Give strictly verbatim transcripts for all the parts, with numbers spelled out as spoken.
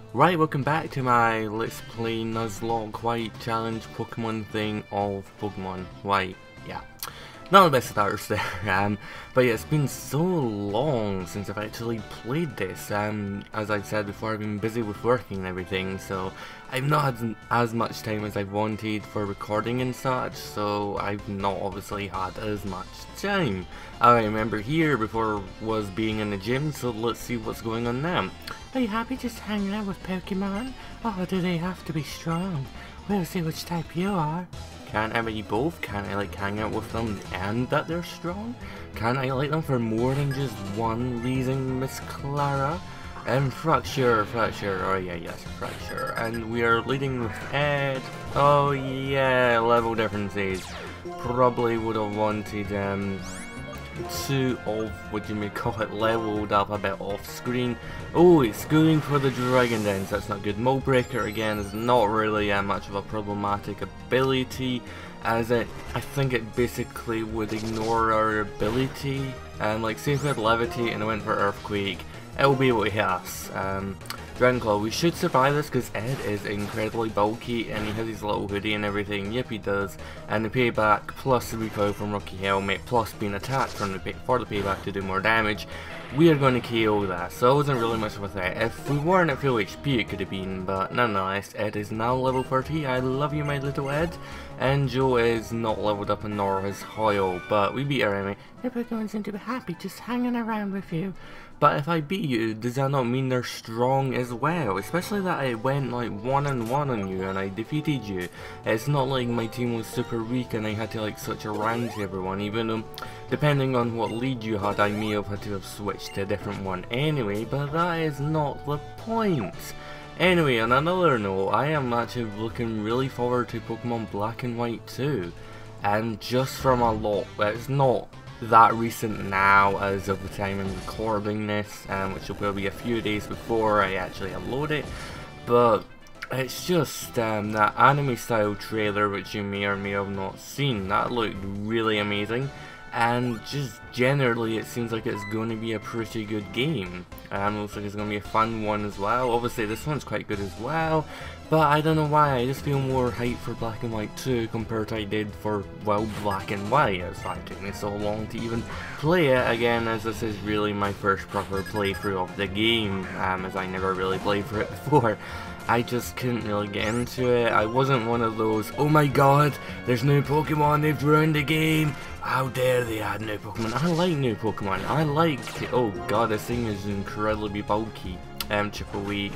Right, welcome back to my Let's Play Nuzlocke White Challenge Pokemon thing of Pokemon White. Yeah, not the best starters there, um, but yeah, it's been so long since I've actually played this. Um, as I've said before, I've been busy with working and everything, so I've not had as much time as I've wanted for recording and such, so I've not obviously had as much time. I remember here before was being in the gym, so let's see what's going on now. Are you happy just hanging out with Pokemon? Or do they have to be strong? We'll see which type you are. Can't I be both? Can't I like hang out with them and that they're strong? Can't I like them for more than just one reason, Miss Clara? And Fracture, Fracture, oh yeah, yes, Fracture. And we are leading with Ed. Oh yeah, level differences. Probably would have wanted um two of, what you may call it, leveled up a bit off screen. Oh, it's going for the Dragon Dance, that's not good. Mold Breaker again is not really uh, much of a problematic ability, as it, I think it basically would ignore our ability. Um, like say if we had Levitate and I went for Earthquake, it'll be able to hit us. Um, Dragon Claw, we should survive this because Ed is incredibly bulky and he has his little hoodie and everything. Yep, he does. And the payback plus the recoil from Rocky Helmet plus being attacked from the pay for the payback to do more damage, we are going to K O that. So it wasn't really much of a threat. If we weren't at full H P it could have been, but nonetheless, Ed is now level thirty. I love you, my little Ed. And Joe is not leveled up and nor is Hoyle, but we beat our enemy. Everyone's going to be happy just hanging around with you. But if I beat you, does that not mean they're strong as well? Especially that I went like one and one on you and I defeated you. It's not like my team was super weak and I had to like switch around to everyone, even though depending on what lead you had I may have had to have switched to a different one anyway, but that is not the point. Anyway, on another note, I am actually looking really forward to Pokemon Black and White too. And just from a lot, it's not that recent now as of the time I'm recording this, um, which will probably be a few days before I actually upload it, but it's just um, that anime style trailer which you may or may have not seen, that looked really amazing, and just generally it seems like it's going to be a pretty good game. Um, looks like it's going to be a fun one as well. Obviously this one's quite good as well, but I don't know why, I just feel more hyped for Black and White two compared to I did for, well, Black and White. It's why it took me so long to even play it again, as this is really my first proper playthrough of the game, um, as I never really played for it before. I just couldn't really get into it. I wasn't one of those, oh my god, there's new Pokemon, they've ruined the game, how dare they add new Pokemon. I like new Pokemon, I like, oh god, this thing is incredibly bulky. Um, chip away.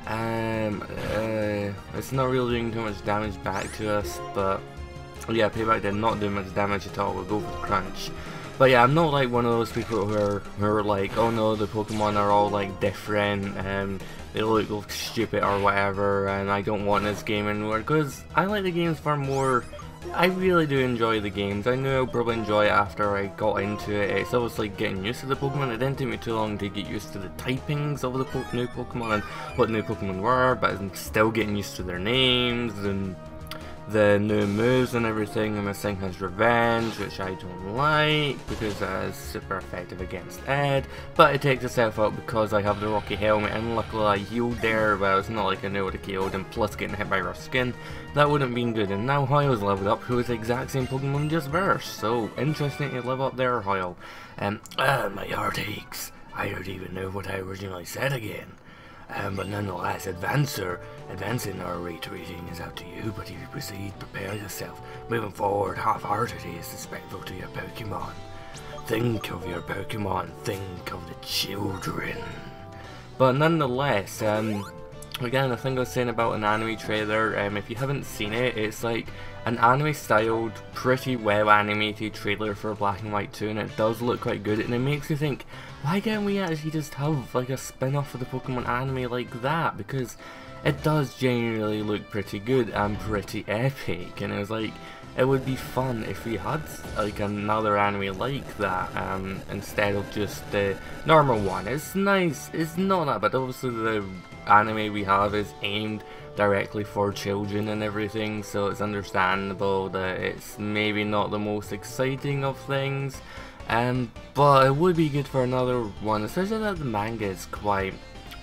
Um, uh, it's not really doing too much damage back to us, but yeah, payback did not do much damage at all. We'll go for the crunch. But yeah, I'm not like one of those people who are, who are like, oh no, the Pokemon are all like different and they look, look stupid or whatever, and I don't want this game anymore, because I like the games far more. I really do enjoy the games. I knew I'll probably enjoy it after I got into it. It's always like getting used to the Pokemon. It didn't take me too long to get used to the typings of the po new Pokemon and what new Pokemon were, but I'm still getting used to their names and the new moves and everything. And this thing has Revenge, which I don't like because that is super effective against Ed, but it takes itself out because I have the Rocky Helmet, and luckily I healed there. Well, it's not like I knew what I killed, and plus getting hit by rough skin, that wouldn't have been good. And now Hoyle's leveled up, who is the exact same Pokemon just versed, so interesting to level up there, Hoyle. Um, ah, my heart aches. I don't even know what I originally said again. Um, but nonetheless, advancer, advancing our rate rating is up to you, but if you proceed, prepare yourself. Moving forward, half-heartedly is disrespectful to your Pokemon. Think of your Pokemon, think of the children. But nonetheless, um, again, the thing I was saying about an anime trailer, um, if you haven't seen it, it's like an anime-styled, pretty well-animated trailer for Black and White two, and it does look quite good, and it makes you think, why can't we actually just have like a spin-off of the Pokemon anime like that? Because it does genuinely look pretty good and pretty epic, and it was like, it would be fun if we had like another anime like that, um, instead of just the normal one. It's nice, it's not that bad. Obviously the anime we have is aimed directly for children and everything, so it's understandable that it's maybe not the most exciting of things. Um, but it would be good for another one, especially that the manga is quite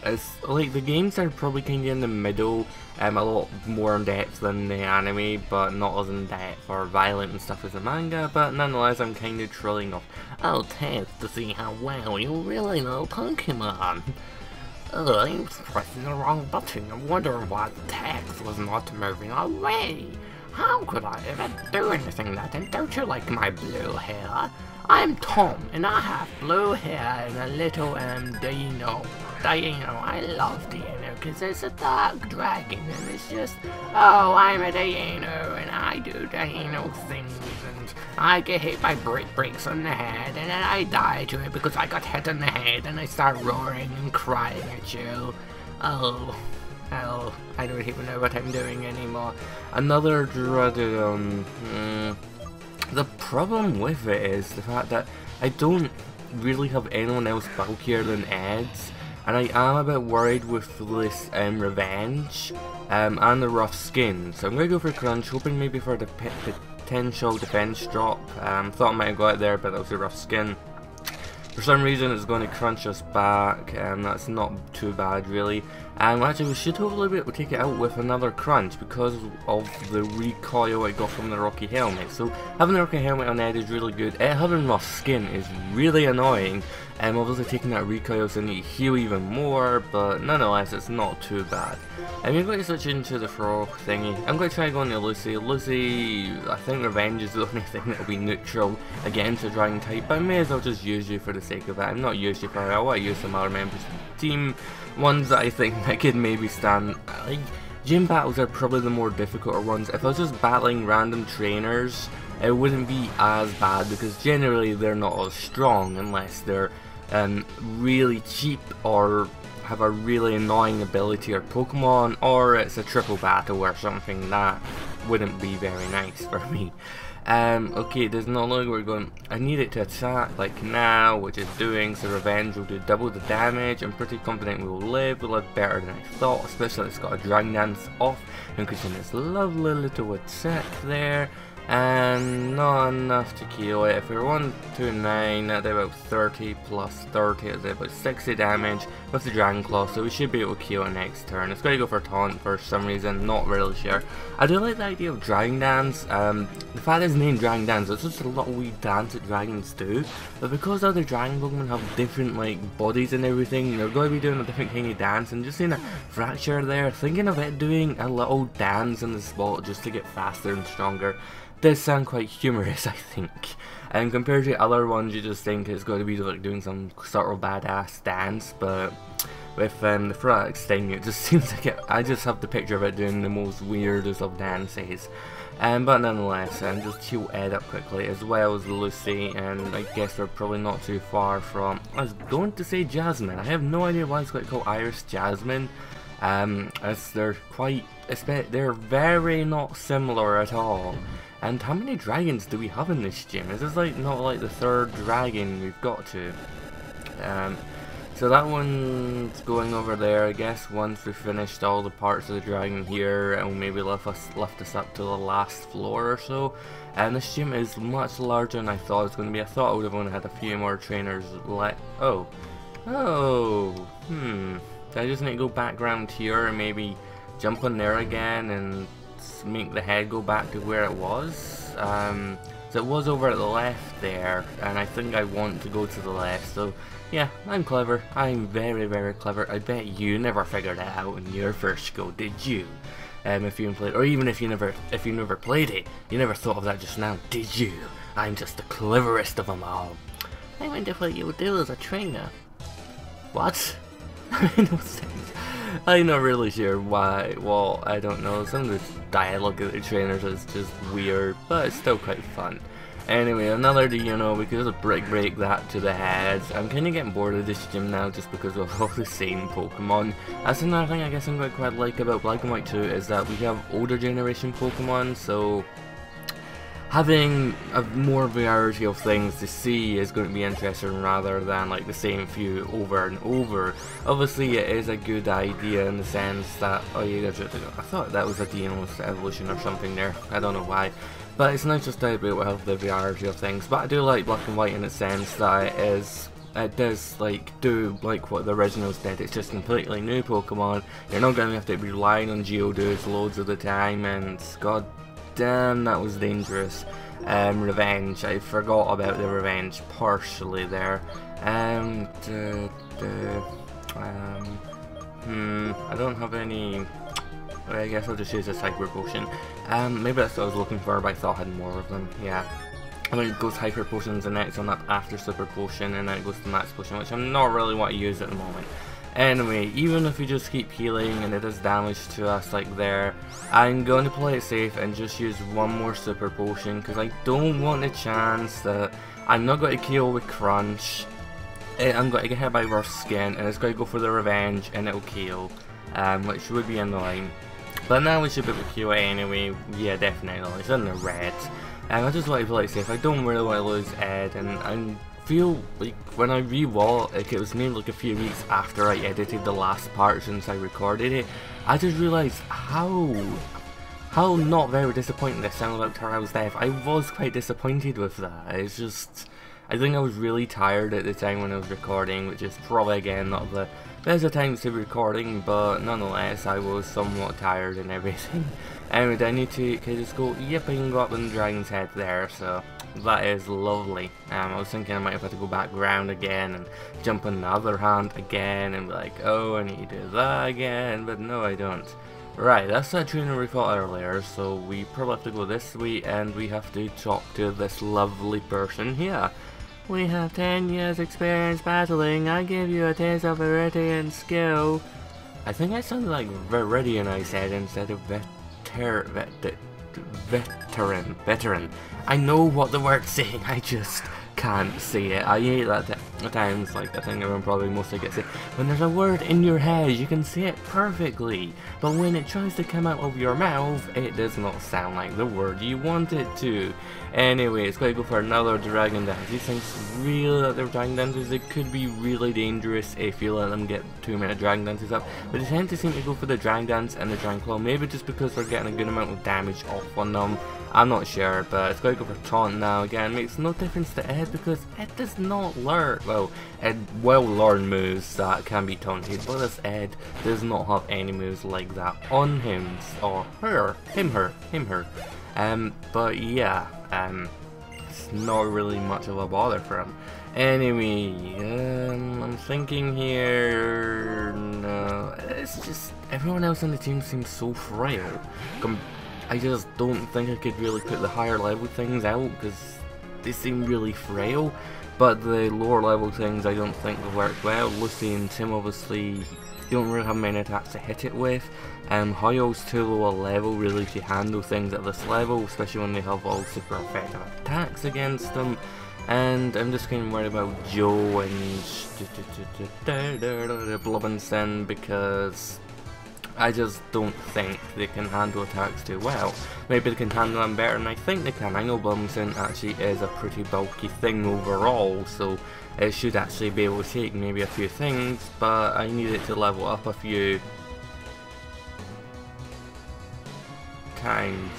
it's like the games are probably kind of in the middle, um, a lot more in depth than the anime, but not as in depth or violent and stuff as the manga, but nonetheless I'm kind of trolling off. I'll test to see how well you really know Pokemon. Ugh, I'm pressing the wrong button. I wonder why the text was not moving away. How could I ever do anything that? And don't you like my blue hair? I'm Tom, and I have blue hair and a little um Dino. Dino, I love Dino because it's a dark dragon, and it's just, oh, I'm a Dino, and I do Dino things, and I get hit by brick bricks on the head, and then I die to it because I got hit on the head, and I start roaring and crying at you. Oh. Oh, I don't even know what I'm doing anymore. Another dreaded, um, mm, the problem with it is the fact that I don't really have anyone else bulkier than Ed's, and I am a bit worried with this um, revenge um, and the rough skin. So I'm going to go for Crunch, hoping maybe for the potential defense drop. Um, thought I might have got it there, but that was a rough skin. For some reason it's going to crunch us back, and that's not too bad really. And actually we should hopefully be able to take it out with another crunch because of the recoil I got from the Rocky Helmet. So having the Rocky Helmet on Ed is really good. It having rough skin is really annoying, and obviously taking that recoil so I need to heal even more, but nonetheless it's not too bad. I'm going to switch into the frog thingy. I'm going to try going to Lucy. Lucy, I think Revenge is the only thing that will be neutral against the Dragon type, but I may as well just use you for the sake of it. I'm not used you for it, I want to use some other members of the team. Ones that I think that could maybe stand, like, gym battles are probably the more difficult ones. If I was just battling random trainers, it wouldn't be as bad because generally they're not as strong unless they're um, really cheap or have a really annoying ability or Pokemon, or it's a triple battle or something. That wouldn't be very nice for me. Um, okay, there's no longer we're going. I need it to attack like now, which it's doing, so Revenge will do double the damage. I'm pretty confident we will live. We'll live better than I thought, especially it's got a Dragon Dance off, increasing this lovely little attack there. And not enough to kill it. If we were one two nine, that'd be about thirty plus thirty, it'd be about sixty damage with the Dragon Claw, so we should be able to kill it next turn. It's going to go for Taunt for some reason, not really sure. I do like the idea of Dragon Dance. Um, the fact it's named Dragon Dance, it's just a little wee dance that dragons do, but because other Dragon Pokemon have different like bodies and everything, they're going to be doing a different kind of dance, and just seeing a Fracture there, thinking of it doing a little dance in the spot just to get faster and stronger does sound quite humorous, I think. And compared to other ones, you just think it's going to be like doing some sort of badass dance, but with um, the Frax thing, it just seems like it, I just have the picture of it doing the most weirdest of dances. Um, but nonetheless, um, just heal Ed up quickly, as well as Lucy, and I guess we're probably not too far from, I was going to say Jasmine. I have no idea why it's quite called Iris Jasmine. Um, as they're quite, they're very not similar at all. And how many dragons do we have in this gym? Is this like not like the third dragon we've got to? Um, so that one's going over there. I guess once we've finished all the parts of the dragon here, it will maybe lift us lift us up to the last floor or so. And this gym is much larger than I thought it was going to be. I thought I would have only had a few more trainers let. Oh, oh, hmm. Do I just need to go back around here and maybe jump on there again and make the head go back to where it was? Um, so it was over at the left there, and I think I want to go to the left. So yeah, I'm clever. I'm very, very clever. I bet you never figured that out in your first go, did you? Um, if you played, or even if you never, if you never played it, you never thought of that just now, did you? I'm just the cleverest of them all. I wonder what you would do as a trainer. What? No sense. I'm not really sure why. Well, I don't know. Some of the dialogue of the trainers is just weird, but it's still quite fun. Anyway, another, you know, we could just brick break that to the heads. I'm kind of getting bored of this gym now just because of all the same Pokemon. That's another thing I guess I'm going to quite like about Black and White two is that we have older generation Pokemon, so having a more variety of things to see is going to be interesting rather than like the same few over and over. Obviously it is a good idea in the sense that, oh yeah, I thought that was a Dino's evolution or something there, I don't know why. But it's nice just to be able to have the variety of things. But I do like Black and White in the sense that it is it does like do like what the originals did. It's just completely new Pokemon. You're not going to have to be relying on Geodudes loads of the time, and god damn, that was dangerous. Um, revenge. I forgot about the revenge partially there. Um, duh, duh, um, hmm, I don't have any. I guess I'll just use a Hyper Potion. Um, maybe that's what I was looking for, but I thought I had more of them. Yeah. I mean, it goes Hyper Potions, the next one up after Super Potion, and then it goes to Max Potion, which I'm not really want to use at the moment. Anyway, even if we just keep healing and it does damage to us like there, I'm going to play it safe and just use one more Super Potion, because I don't want the chance that I'm not going to kill with Crunch, I'm going to get hit by Rough Skin, and it's going to go for the revenge, and it'll kill, um, which would be annoying. But now we should be able to kill it anyway. Yeah, definitely. It's in the red. And I just want to play it safe. I don't really want to lose Ed, and I feel like when I re-watched, like it was maybe like a few weeks after I edited the last part since I recorded it, I just realised how how not very disappointing this sounded about Terrell's death. I was quite disappointed with that. It's just, I think I was really tired at the time when I was recording, which is probably again not the best of times to be recording, but nonetheless I was somewhat tired and everything. Anyway, do I need to, can I just go, yep, I can go up on the dragon's head there, so that is lovely. Um, I was thinking I might have had to go back round again and jump on the other hand again and be like, oh, I need to do that again, but no I don't. Right, that's that trainer we fought earlier, so we probably have to go this way and we have to talk to this lovely person here. We have ten years experience battling. I give you a taste of Viridian skill. I think I sounded like Viridian I said instead of veter, vet, veteran. Veteran. I know what the word's saying, I just can't say it. I hate that at times, like I think everyone probably mostly gets it. When there's a word in your head, you can say it perfectly, but when it tries to come out of your mouth, it does not sound like the word you want it to. Anyway, it's going to go for another Dragon Dance. These things really that they're Dragon Dances, it could be really dangerous if you let them get too many Dragon Dances up, but they tend to seem to go for the Dragon Dance and the Dragon Claw, maybe just because they're getting a good amount of damage off on them. I'm not sure, but it's going to go for Taunt now. Again, makes no difference to Ed because Ed does not learn, well, Ed will learn moves that can be taunted, but this Ed does not have any moves like that on him, or her, him, her, him, her. Um, but yeah, um, it's not really much of a bother for him. Anyway, um, I'm thinking here, no, it's just, everyone else on the team seems so frail. Com I just don't think I could really put the higher level things out because they seem really frail, but the lower level things I don't think will work well. Lucy and Tim obviously don't really have many attacks to hit it with, and um, Hoyo's too low a level really to handle things at this level, especially when they have all super effective attacks against them. And I'm just kind of worried about Joe and Blubbenson because I just don't think they can handle attacks too well. Maybe they can handle them better than I think they can. I know Blubbenson actually is a pretty bulky thing overall, so it should actually be able to take maybe a few things, but I need it to level up a few times.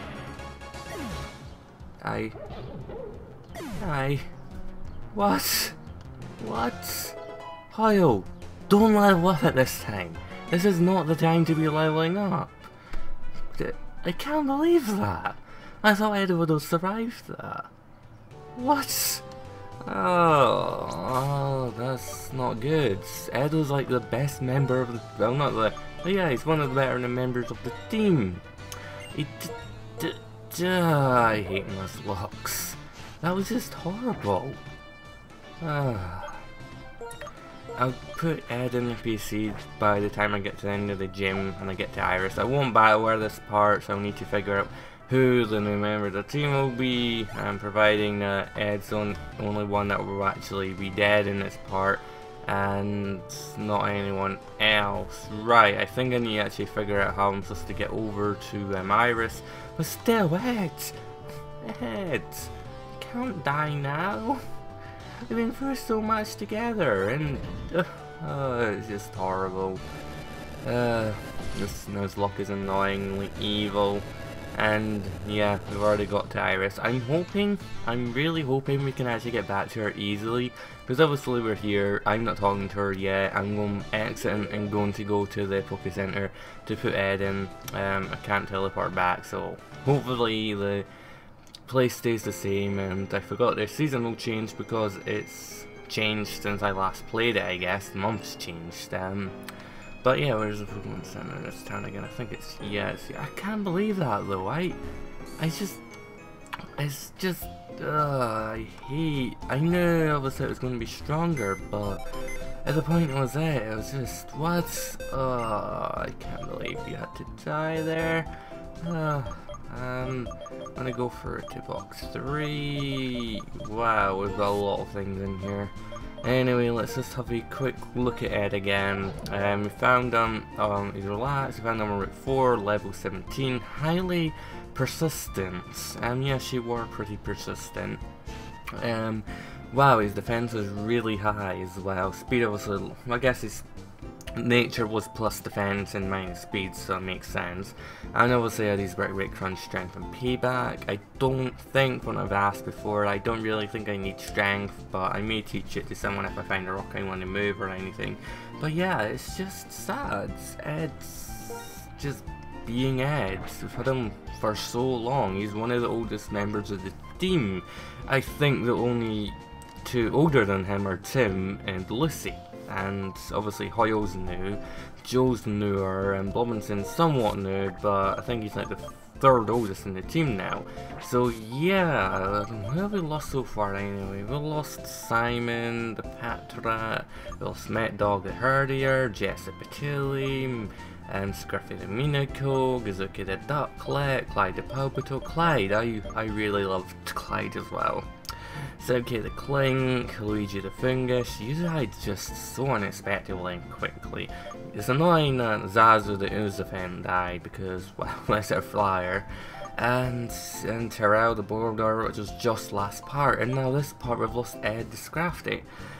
I... I... What? What? Hoyo, don't level up at this time. This is not the time to be leveling up. I can't believe that. I thought Ed would have survived that. What? Oh, oh, that's not good. Ed was like the best member of the, well, not the, oh yeah, he's one of the better members of the team. He d d d I hate Nuzlocke. That was just horrible. Ah. I'll put Ed in the P C by the time I get to the end of the gym and I get to Iris. I won't battle her this part, so I'll need to figure out who the new member of the team will be, and providing that Ed's on, only one that will actually be dead in this part, and not anyone else. Right, I think I need to actually figure out how I'm supposed to get over to um, Iris, but still, Ed! Ed! You can't die now! We've been through so much together, and uh, uh, it's just horrible. Uh, this Nuzlocke is annoyingly evil. And yeah, we've already got to Iris. I'm hoping, I'm really hoping we can actually get back to her easily, because obviously we're here, I'm not talking to her yet, I'm going exiting and going to go to the Poké Center to put Ed in. um, I can't teleport back, so hopefully the place stays the same. And I forgot the seasonal change because it's changed since I last played it, I guess, the month's changed. Um, But yeah, where's the Pokemon Center in this town again? I think it's, yeah, it's, I can't believe that though. I, I just, it's just, uh, I hate, I knew obviously it was going to be stronger, but at the point it was at, it was just, what? Uh, I can't believe you had to die there. Uh, um, I'm gonna go for a tip box three. Wow, we've got a lot of things in here. Anyway, let's just have a quick look at Ed again. Um, we found him, um, he's relaxed, we found him on Route four, level seventeen, highly persistent. Um, yes, you were pretty persistent. Um, wow, his defense was really high as well. Speed obviously, I guess his nature was plus defense and minus speed, so it makes sense. And obviously had his Break, Break, Crunch, Strength and Payback. I don't think, when I've asked before, I don't really think I need Strength, but I may teach it to someone if I find a rock I want to move or anything. But yeah, it's just sad. Ed's just being Ed. We've had him for so long. He's one of the oldest members of the team. I think the only two older than him are Tim and Lucy. And obviously Hoyle's new, Joe's newer, and Blobinson's somewhat new, but I think he's like the third oldest in the team now. So yeah, who have we lost so far anyway? We lost Simon, the Patrat, we lost Met Dog the Herdier, Jess the Patili, um, Scruffy the Minako, Gazuki the Ducklet, Clyde the Palpito, Clyde, I, I really loved Clyde as well. Sebke the Clink, Luigi the Fungus. You died just so unexpectedly and quickly. It's annoying that Zazu the Uzafan died because, well, that's a flyer. And, and Terrell the Border, which was just last part. And now this part we've lost Ed the Scrafty.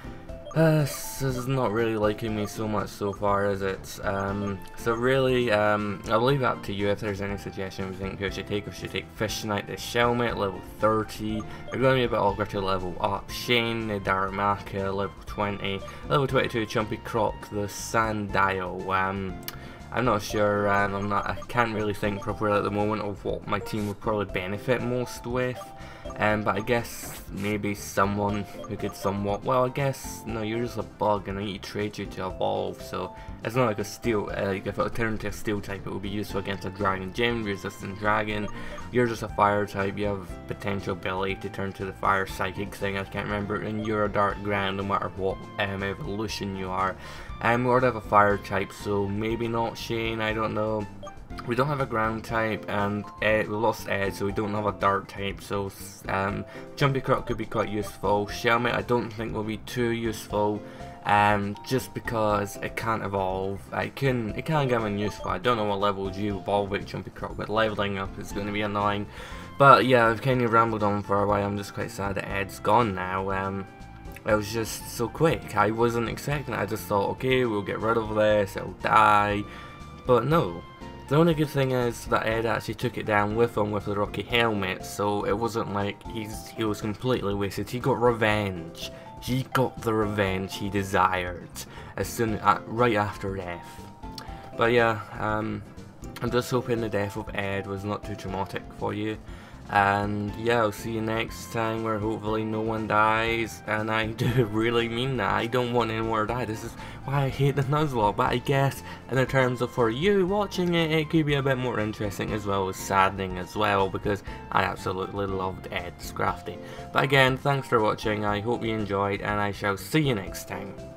Uh, this is not really liking me so much so far, is it? Um, so really, um, I'll leave it up to you if there's any suggestions you think we should take. We should take Fish Knight the Shelmet, level thirty. We're going to be a bit awkward to level up. Shane the Daramaka, level twenty. Level twenty-two, Chumpy Croc the Sandile. Um, I'm not sure, um, I'm not, I can't really think properly at the moment of what my team would probably benefit most with. Um, but I guess maybe someone who could somewhat, well I guess, no, you're just a bug and I need to trade you to evolve, so it's not like a steel, uh, like if it turned into a steel type it would be useful against a dragon gym, resistant dragon. You're just a fire type, you have potential ability to turn to the fire psychic thing, I can't remember, and you're a dark ground no matter what um, evolution you are. Um, we already have a fire type, so maybe not Shane, I don't know. We don't have a ground type, and Ed, we lost Ed, so we don't have a dark type, so um, Jumpy Croc could be quite useful. Shelmet I don't think will be too useful, um, just because it can't evolve. It can, it can get one useful. I don't know what level you evolve with Jumpy Croc, but leveling up is going to be annoying. But yeah, I've kind of rambled on for a while. I'm just quite sad that Ed's gone now. Um, it was just so quick. I wasn't expecting it. I just thought, okay, we'll get rid of this, it'll die, but no. The only good thing is that Ed actually took it down with him with the Rocky Helmet, so it wasn't like he's he was completely wasted. He got revenge. He got the revenge he desired as soon uh, right after death. But yeah, um, I'm just hoping the death of Ed was not too traumatic for you. And yeah, I'll see you next time where hopefully no one dies, and I do really mean that. I don't want anyone to die. This is why I hate the Nuzlocke, but I guess in the terms of for you watching it, it could be a bit more interesting as well as saddening as well, because I absolutely loved Ed Scrafty. But again, thanks for watching, I hope you enjoyed, and I shall see you next time.